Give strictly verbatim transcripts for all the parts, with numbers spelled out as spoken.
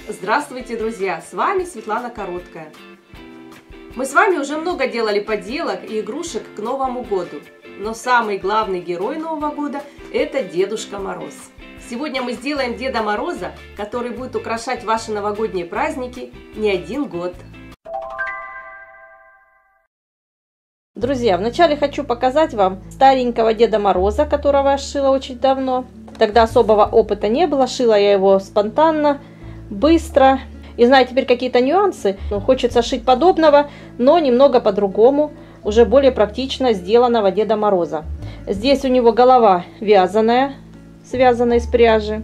Здравствуйте, друзья! С вами Светлана Короткая. Мы с вами уже много делали поделок и игрушек к Новому году. Но самый главный герой Нового года – это Дедушка Мороз. Сегодня мы сделаем Деда Мороза, который будет украшать ваши новогодние праздники не один год. Друзья, вначале хочу показать вам старенького Деда Мороза, которого я шила очень давно. Тогда особого опыта не было, шила я его спонтанно, быстро. И знаю теперь какие-то нюансы. Ну, хочется шить подобного, но немного по-другому, уже более практично сделанного Деда Мороза. Здесь у него голова вязаная, связанная из пряжи,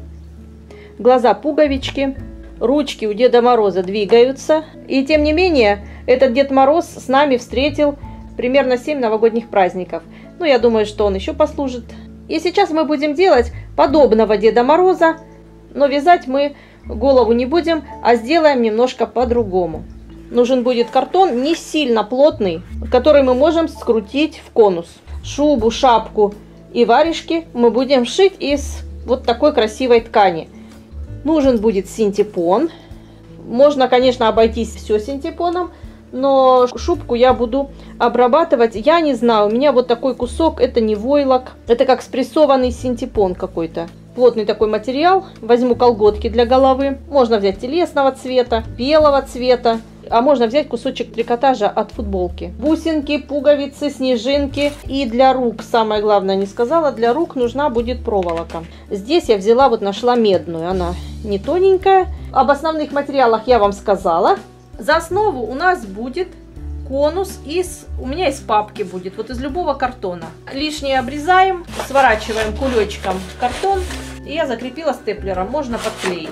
глаза пуговички, ручки у Деда Мороза двигаются. И тем не менее, этот Дед Мороз с нами встретил примерно семь новогодних праздников. Ну, я думаю, что он еще послужит. И сейчас мы будем делать подобного Деда Мороза, но вязать мы голову не будем, а сделаем немножко по-другому. Нужен будет картон не сильно плотный, который мы можем скрутить в конус. Шубу, шапку и варежки мы будем шить из вот такой красивой ткани. Нужен будет синтепон. Можно, конечно, обойтись все синтепоном, но шубку я буду обрабатывать. Я не знаю, у меня вот такой кусок, это не войлок, это как спрессованный синтепон какой-то. Плотный такой материал. Возьму колготки для головы. Можно взять телесного цвета, белого цвета, а можно взять кусочек трикотажа от футболки. Бусинки, пуговицы, снежинки. И для рук, самое главное не сказала, для рук нужна будет проволока. Здесь я взяла, вот нашла медную, она не тоненькая. Об основных материалах я вам сказала. За основу у нас будет конус из, у меня из папки будет, вот из любого картона. Лишнее обрезаем, сворачиваем кулечком картон, и я закрепила степлером, можно подклеить.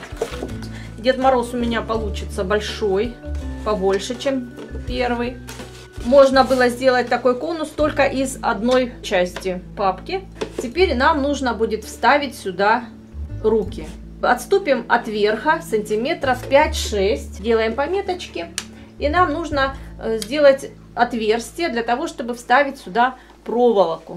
Дед Мороз у меня получится большой, побольше, чем первый. Можно было сделать такой конус только из одной части папки. Теперь нам нужно будет вставить сюда руки. Отступим от верха сантиметров пять-шесть, делаем пометочки, и нам нужно сделать отверстие для того, чтобы вставить сюда проволоку.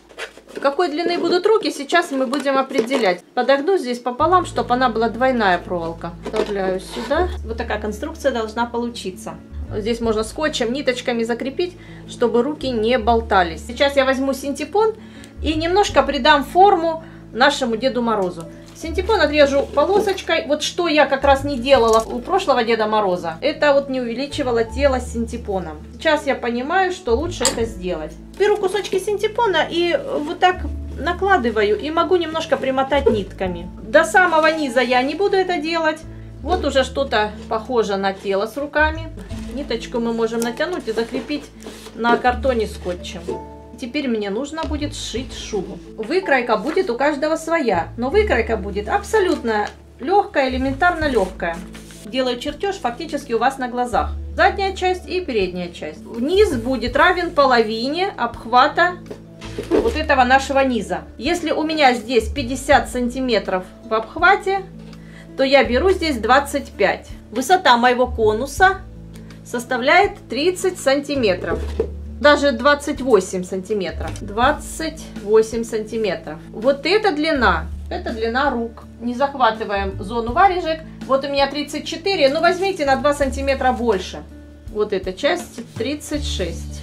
Какой длины будут руки, сейчас мы будем определять. Подогну здесь пополам, чтобы она была двойная проволока. Вставляю сюда. Вот такая конструкция должна получиться. Здесь можно скотчем, ниточками закрепить, чтобы руки не болтались. Сейчас я возьму синтепон и немножко придам форму нашему Деду Морозу. Синтепон отрежу полосочкой. Вот что я как раз не делала у прошлого Деда Мороза, это вот не увеличивала тело синтепоном. Сейчас я понимаю, что лучше это сделать. Беру кусочки синтепона и вот так накладываю, и могу немножко примотать нитками. До самого низа я не буду это делать. Вот уже что-то похоже на тело с руками. Ниточку мы можем натянуть и закрепить на картоне скотчем. Теперь мне нужно будет сшить шубу. Выкройка будет у каждого своя, но выкройка будет абсолютно легкая, элементарно легкая. Делаю чертеж фактически у вас на глазах. Задняя часть и передняя часть. Низ будет равен половине обхвата вот этого нашего низа. Если у меня здесь пятьдесят сантиметров в обхвате, то я беру здесь двадцать пять. Высота моего конуса составляет тридцать сантиметров. Даже двадцать восемь сантиметров. двадцать восемь сантиметров. Вот эта длина, это длина рук. Не захватываем зону варежек. Вот у меня тридцать четыре, ну возьмите на два сантиметра больше. Вот эта часть тридцать шесть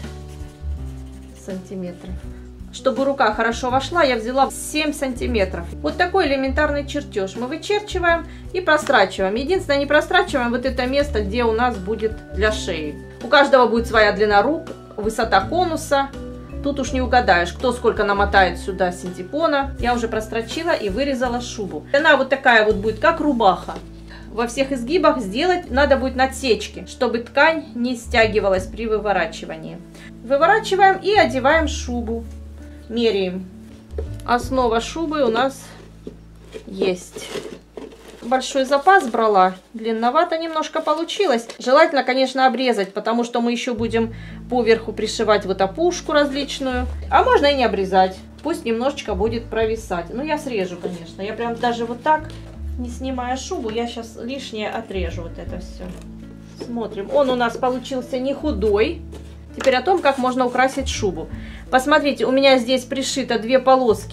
сантиметров. Чтобы рука хорошо вошла, я взяла семь сантиметров. Вот такой элементарный чертеж. Мы вычерчиваем и прострачиваем. Единственное, не прострачиваем вот это место, где у нас будет для шеи. У каждого будет своя длина рук. Высота конуса. Тут уж не угадаешь, кто сколько намотает сюда синтепона. Я уже прострочила и вырезала шубу. Она вот такая вот будет, как рубаха. Во всех изгибах сделать надо будет надсечки, чтобы ткань не стягивалась при выворачивании. Выворачиваем и одеваем шубу. Меряем. Основа шубы у нас есть. Большой запас брала, длинновато немножко получилось. Желательно, конечно, обрезать, потому что мы еще будем поверху пришивать вот опушку различную. А можно и не обрезать, пусть немножечко будет провисать. Ну, я срежу, конечно, я прям даже вот так, не снимая шубу, я сейчас лишнее отрежу вот это все. Смотрим, он у нас получился не худой. Теперь о том, как можно украсить шубу. Посмотрите, у меня здесь пришито две полоски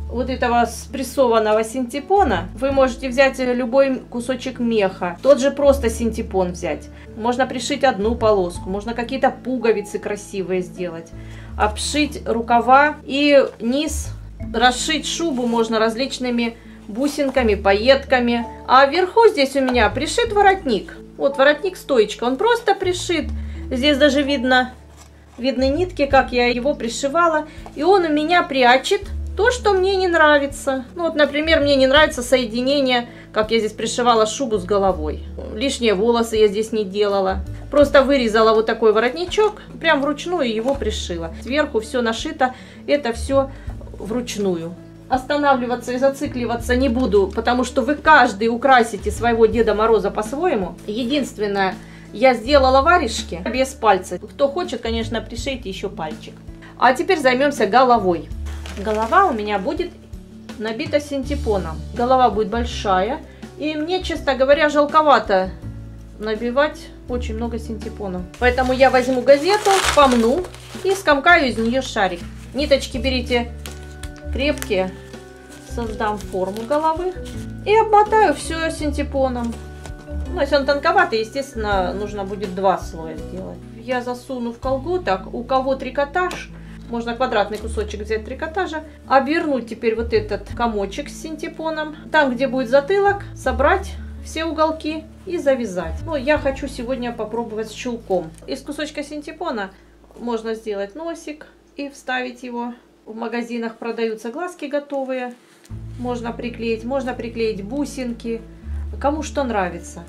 вот этого спрессованного синтепона вы можете взять любой кусочек меха. Тот же просто синтепон взять. Можно пришить одну полоску, можно какие-то пуговицы красивые сделать. Обшить рукава и низ, расшить шубу можно различными бусинками, пайетками. А вверху здесь у меня пришит воротник. Вот воротник стоечка, он просто пришит. Здесь даже видно, видны нитки, как я его пришивала. И он у меня прячет то, что мне не нравится. Ну вот, например, мне не нравится соединение, как я здесь пришивала шубу с головой. Лишние волосы я здесь не делала. Просто вырезала вот такой воротничок, прям вручную его пришила. Сверху все нашито, это все вручную. Останавливаться и зацикливаться не буду, потому что вы каждый украсите своего Деда Мороза по-своему. Единственное, я сделала варежки без пальца. Кто хочет, конечно, пришейте еще пальчик. А теперь займемся головой. Голова у меня будет набита синтепоном. Голова будет большая. И мне, честно говоря, жалковато набивать очень много синтепона. Поэтому я возьму газету, помну и скомкаю из нее шарик. Ниточки берите крепкие. Создам форму головы. И обмотаю все синтепоном. Ну, если он тонковатый, естественно, нужно будет два слоя сделать. Я засуну в колготок. У кого трикотаж, можно квадратный кусочек взять трикотажа, обернуть теперь вот этот комочек с синтепоном. Там, где будет затылок, собрать все уголки и завязать. Ну, я хочу сегодня попробовать с чулком. Из кусочка синтепона можно сделать носик и вставить его. В магазинах продаются глазки готовые. Можно приклеить, можно приклеить бусинки. Кому что нравится.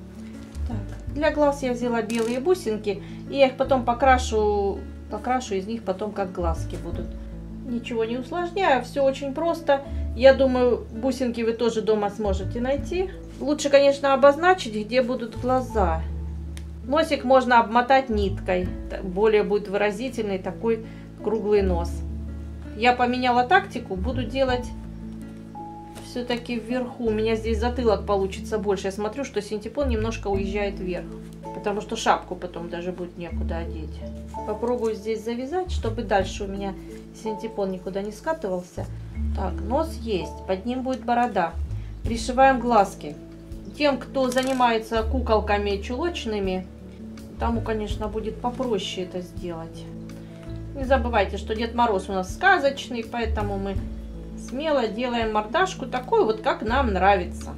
Так, для глаз я взяла белые бусинки. И я их потом покрашу... Покрашу из них потом, как глазки будут. Ничего не усложняю, все очень просто. Я думаю, бусинки вы тоже дома сможете найти. Лучше, конечно, обозначить, где будут глаза. Носик можно обмотать ниткой. Более будет выразительный такой круглый нос. Я поменяла тактику, буду делать все-таки вверху. У меня здесь затылок получится больше. Я смотрю, что синтепон немножко уезжает вверх. Потому что шапку потом даже будет некуда одеть. Попробую здесь завязать, чтобы дальше у меня синтепон никуда не скатывался. Так, нос есть, под ним будет борода. Пришиваем глазки. Тем, кто занимается куколками чулочными, тому, конечно, будет попроще это сделать. Не забывайте, что Дед Мороз у нас сказочный, поэтому мы смело делаем мордашку такой вот, как нам нравится.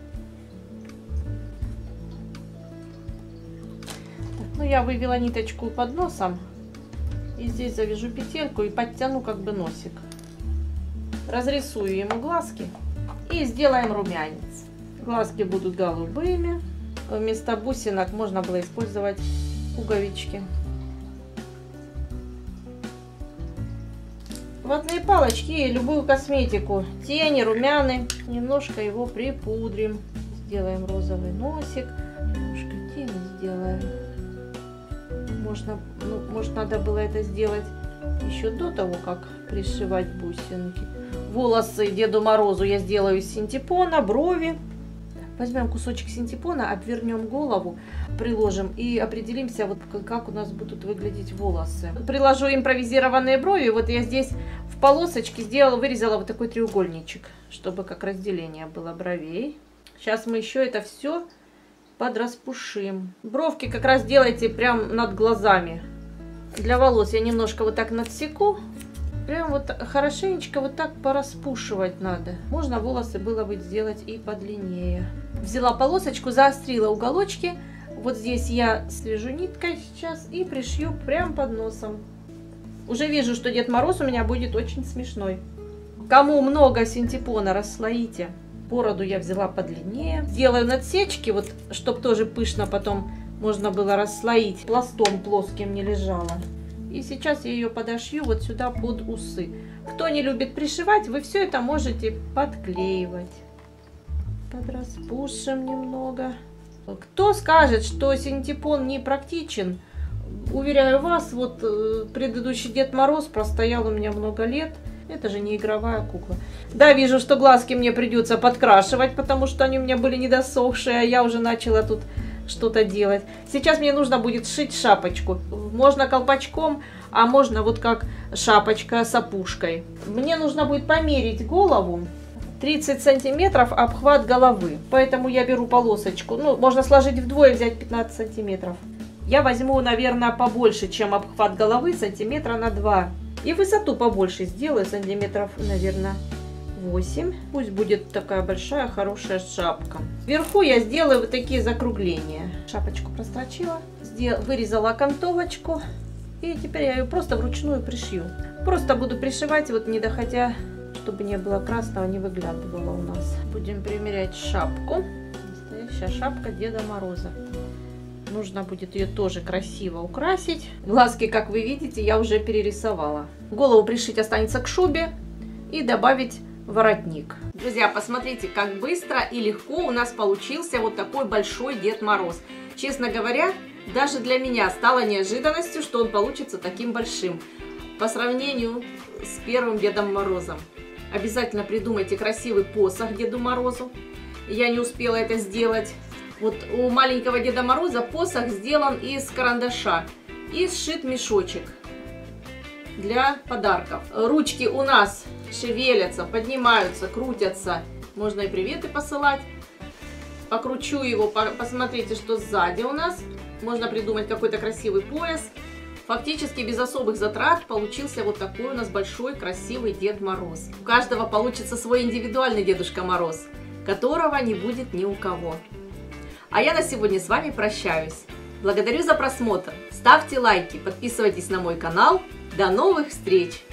Ну, я вывела ниточку под носом. И здесь завяжу петельку и подтяну как бы носик. Разрисую ему глазки. И сделаем румянец. Глазки будут голубыми. Вместо бусинок можно было использовать пуговички. Ватные палочки и любую косметику. Тени, румяны. Немножко его припудрим. Сделаем розовый носик. Немножко тени сделаем. Можно, ну, может, надо было это сделать еще до того, как пришивать бусинки. Волосы Деду Морозу я сделаю из синтепона, брови. Возьмем кусочек синтепона, обвернем голову, приложим и определимся, вот как у нас будут выглядеть волосы. Приложу импровизированные брови. Вот я здесь в полосочке сделала, вырезала вот такой треугольничек, чтобы как разделение было бровей. Сейчас мы еще это все подраспушим. Бровки как раз делайте прям над глазами. Для волос я немножко вот так надсеку. Прям вот хорошенечко вот так пораспушивать надо. Можно волосы было бы сделать и подлиннее. Взяла полосочку, заострила уголочки. Вот здесь я свяжу ниткой сейчас и пришью прям под носом. Уже вижу, что Дед Мороз у меня будет очень смешной. Кому много синтепона, расслоите. Бороду я взяла подлиннее. Делаю надсечки, вот, чтобы тоже пышно потом можно было расслоить. Пластом плоским не лежала. И сейчас я ее подошью вот сюда под усы. Кто не любит пришивать, вы все это можете подклеивать. Подраспушим немного. Кто скажет, что синтепон не практичен, уверяю вас, вот предыдущий Дед Мороз простоял у меня много лет. Это же не игровая кукла. Да, вижу, что глазки мне придется подкрашивать, потому что они у меня были недосохшие. А я уже начала тут что-то делать. Сейчас мне нужно будет сшить шапочку. Можно колпачком, а можно вот как шапочка с опушкой. Мне нужно будет померить голову. тридцать сантиметров обхват головы. Поэтому я беру полосочку. Ну, можно сложить вдвое, взять пятнадцать сантиметров. Я возьму, наверное, побольше, чем обхват головы, сантиметра на два. И высоту побольше сделаю, сантиметров, наверное, восемь. Пусть будет такая большая, хорошая шапка. Вверху я сделаю вот такие закругления. Шапочку прострочила, вырезала окантовочку. И теперь я ее просто вручную пришью. Просто буду пришивать, вот не доходя, чтобы не было красного, не выглядывало у нас. Будем примерять шапку. Настоящая шапка Деда Мороза. Нужно будет ее тоже красиво украсить. Глазки, как вы видите, я уже перерисовала. Голову пришить останется к шубе и добавить воротник. Друзья, посмотрите, как быстро и легко у нас получился вот такой большой Дед Мороз. Честно говоря, даже для меня стало неожиданностью, что он получится таким большим по сравнению с первым Дедом Морозом. Обязательно придумайте красивый посох Деду Морозу. Я не успела это сделать. Вот у маленького Деда Мороза посох сделан из карандаша и сшит мешочек для подарков. Ручки у нас шевелятся, поднимаются, крутятся. Можно и приветы посылать. Покручу его, посмотрите, что сзади у нас. Можно придумать какой-то красивый пояс. Фактически без особых затрат получился вот такой у нас большой красивый Дед Мороз. У каждого получится свой индивидуальный Дедушка Мороз, которого не будет ни у кого. А я на сегодня с вами прощаюсь. Благодарю за просмотр. Ставьте лайки, подписывайтесь на мой канал. До новых встреч!